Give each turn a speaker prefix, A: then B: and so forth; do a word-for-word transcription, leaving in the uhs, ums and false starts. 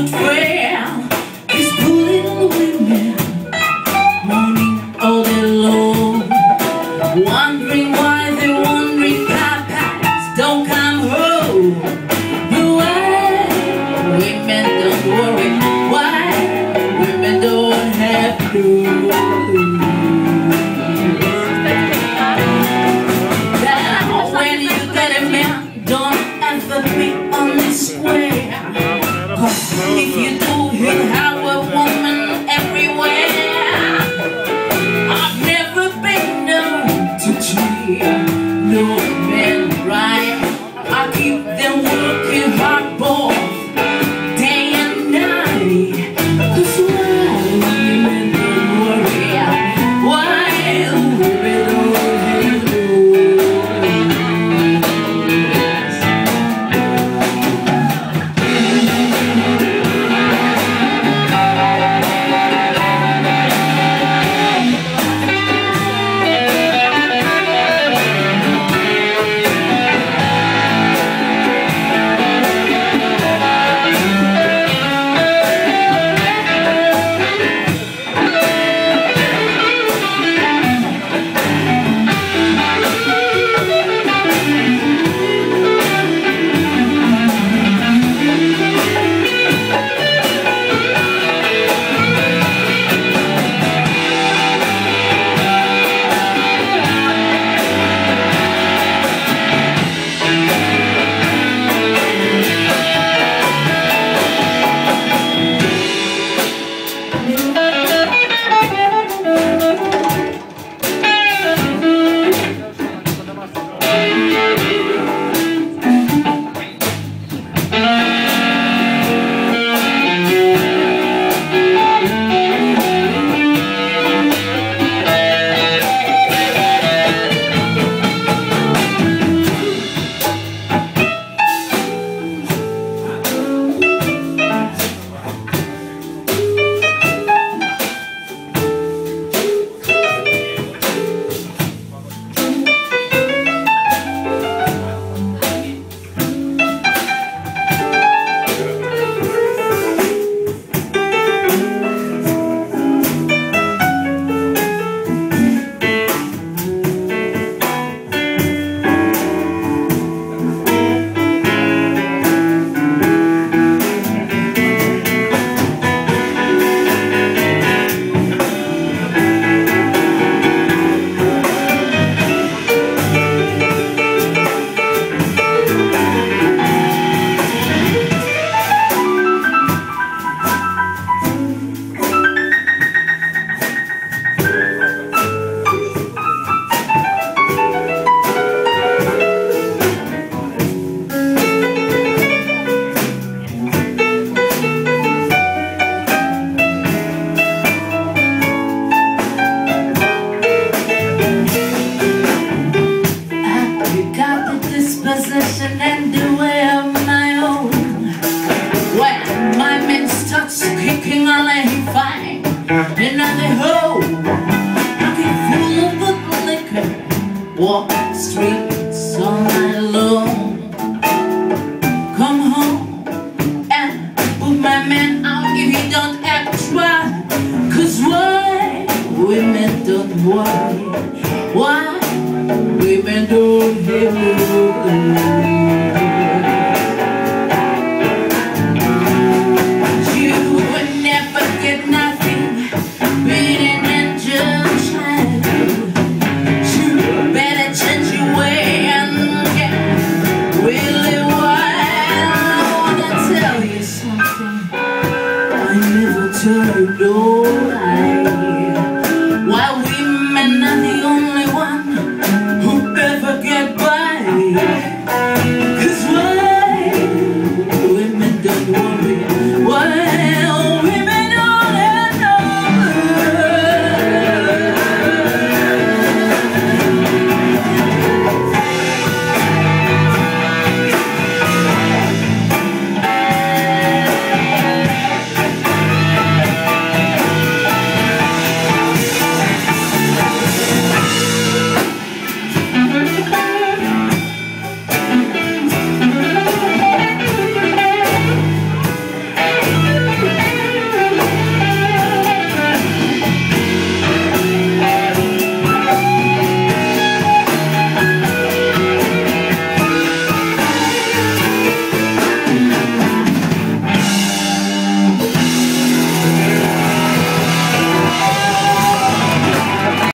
A: unfair. These poor little women mourning all day long, wondering why the wandering papas don't come home. But why women don't worry, why women don't have to. Now when you get a man, don't ever be on the square, 'cause if you do, he'll have a woman everywhere. I've never been known to cheat no man right. I keep them working hard both day and night. 'Cause why women don't worry, why women don't have to. Disposition and the way of my own. When my man starts kicking all that he find another hole, looking full of good liquor, walk the streets all night long. Come home and put my man out if he don't act right. 'Cause why women don't worry, why women don't have you would never get nothing beating and just trying to. You better change your way and get really wild. I wanna tell you something I never told you, no lie.